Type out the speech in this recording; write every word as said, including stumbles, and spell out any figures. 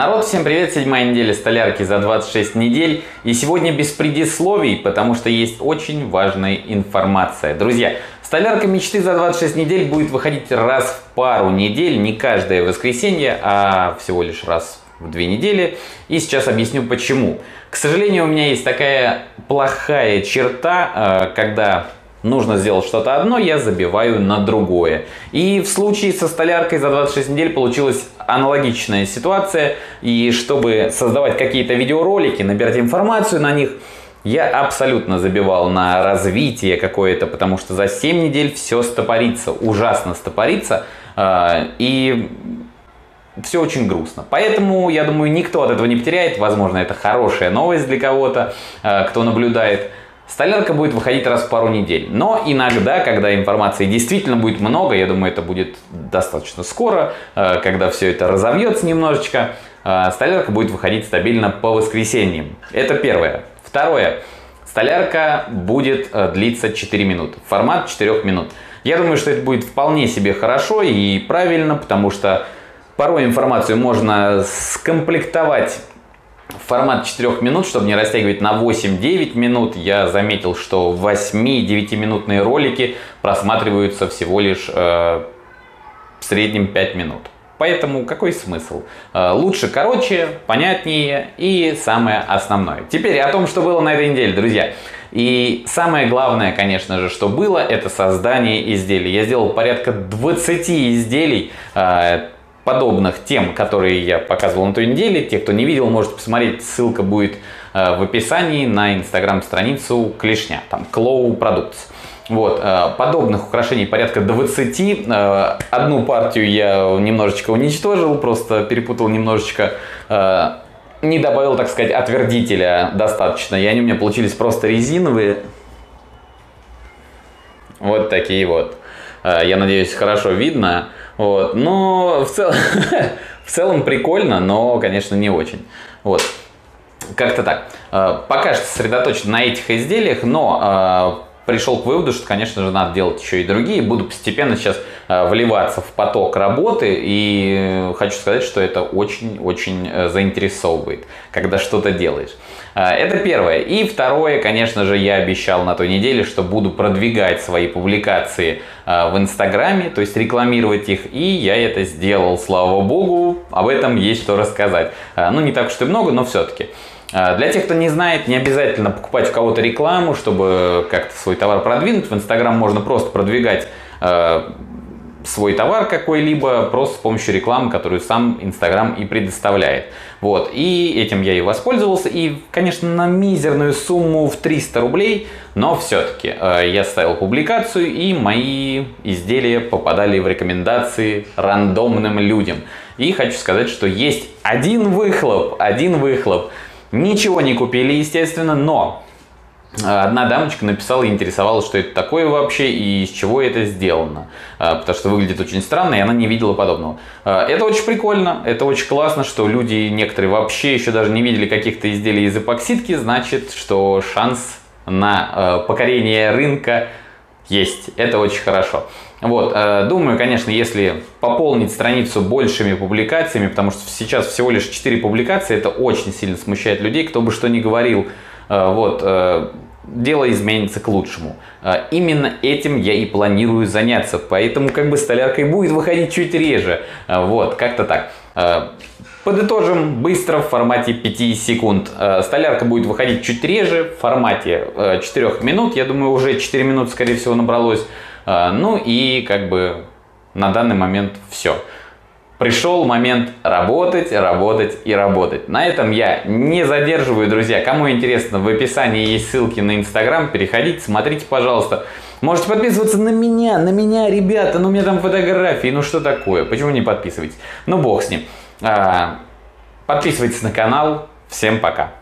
Народ, всем привет! Седьмая неделя столярки за двадцать шесть недель. И сегодня без предисловий, потому что есть очень важная информация. Друзья, столярка мечты за двадцать шесть недель будет выходить раз в пару недель, не каждое воскресенье, а всего лишь раз в две недели. И сейчас объясню почему. К сожалению, у меня есть такая плохая черта, когда нужно сделать что-то одно, я забиваю на другое. И в случае со столяркой за двадцать шесть недель получилась аналогичная ситуация. И чтобы создавать какие-то видеоролики, набирать информацию на них, я абсолютно забивал на развитие какое-то, потому что за семь недель все стопорится, ужасно стопорится. И все очень грустно. Поэтому, я думаю, никто от этого не потеряет. Возможно, это хорошая новость для кого-то, кто наблюдает. Столярка будет выходить раз в пару недель. Но иногда, когда информации действительно будет много, я думаю, это будет достаточно скоро, когда все это разовьется немножечко, столярка будет выходить стабильно по воскресеньям. Это первое. Второе. Столярка будет длиться четыре минуты. Формат четыре минут. Я думаю, что это будет вполне себе хорошо и правильно, потому что порой информацию можно скомплектовать в формат четырёх минут, чтобы не растягивать на восемь-девять минут. Я заметил, что восьми-девятиминутные ролики просматриваются всего лишь э, в среднем пять минут. Поэтому какой смысл? Э, лучше короче, понятнее и самое основное. Теперь о том, что было на этой неделе, друзья. И самое главное, конечно же, что было, это создание изделий. Я сделал порядка двадцати изделий, э, подобных тем, которые я показывал на той неделе. Те, кто не видел, можете посмотреть. Ссылка будет э, в описании на инстаграм-страницу Клешня, там Claw Products. Вот, э, подобных украшений порядка двадцати. Э, одну партию я немножечко уничтожил, просто перепутал немножечко, э, не добавил, так сказать, отвердителя достаточно. И они у меня получились просто резиновые. Вот такие вот. Э, я надеюсь, хорошо видно. Вот. Но в целом, в целом прикольно, но, конечно, не очень. Вот. Как-то так. Пока что сосредоточен на этих изделиях, но пришел к выводу, что, конечно же, надо делать еще и другие. Буду постепенно сейчас вливаться в поток работы. И хочу сказать, что это очень-очень заинтересовывает, когда что-то делаешь. Это первое. И второе, конечно же, я обещал на той неделе, что буду продвигать свои публикации в Инстаграме, то есть рекламировать их, и я это сделал, слава богу, об этом есть что рассказать. Ну, не так уж и много, но все-таки. Для тех, кто не знает, не обязательно покупать у кого-то рекламу, чтобы как-то свой товар продвинуть. В Инстаграм можно просто продвигать свой товар какой-либо просто с помощью рекламы, которую сам Инстаграм и предоставляет. Вот. И этим я и воспользовался. И, конечно, на мизерную сумму в триста рублей, но все-таки э, я ставил публикацию, и мои изделия попадали в рекомендации рандомным людям. И хочу сказать, что есть один выхлоп, один выхлоп. Ничего не купили, естественно, но одна дамочка написала и интересовалась, что это такое вообще и из чего это сделано. Потому что выглядит очень странно, и она не видела подобного. Это очень прикольно, это очень классно, что люди некоторые вообще еще даже не видели каких-то изделий из эпоксидки. Значит, что шанс на покорение рынка есть. Это очень хорошо. Вот, думаю, конечно, если пополнить страницу большими публикациями, потому что сейчас всего лишь четыре публикации, это очень сильно смущает людей, кто бы что ни говорил. Вот, дело изменится к лучшему. Именно этим я и планирую заняться, поэтому как бы столярка и будет выходить чуть реже. Вот, как-то так. Подытожим быстро в формате пяти секунд. Столярка будет выходить чуть реже в формате четырёх минут. Я думаю, уже четыре минуты, скорее всего, набралось. Ну и как бы на данный момент все. Пришел момент работать, работать и работать. На этом я не задерживаю, друзья. Кому интересно, в описании есть ссылки на Инстаграм. Переходите, смотрите, пожалуйста. Можете подписываться на меня, на меня, ребята. Ну, у меня там фотографии, ну что такое? Почему не подписываетесь? Ну, бог с ним. Подписывайтесь на канал. Всем пока.